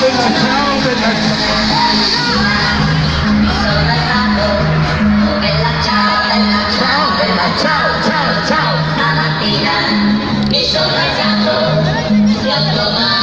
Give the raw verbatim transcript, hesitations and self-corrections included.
Ciao, ciao, ciao! Stamattina mi sono alzato, ti ho trovato.